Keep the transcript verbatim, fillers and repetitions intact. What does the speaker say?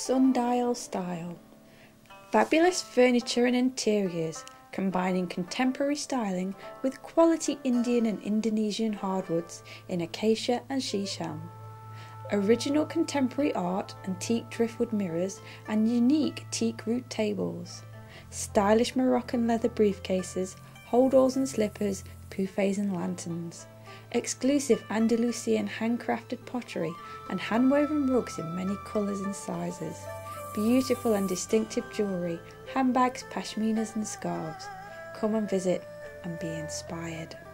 Sundial style. Fabulous furniture and interiors, combining contemporary styling with quality Indian and Indonesian hardwoods in acacia and shisham. Original contemporary art, antique driftwood mirrors and unique teak root tables. Stylish Moroccan leather briefcases, holdalls and slippers, buffets and lanterns. Exclusive Andalusian handcrafted pottery and handwoven rugs in many colours and sizes. Beautiful and distinctive jewellery, handbags, pashminas and scarves. Come and visit and be inspired.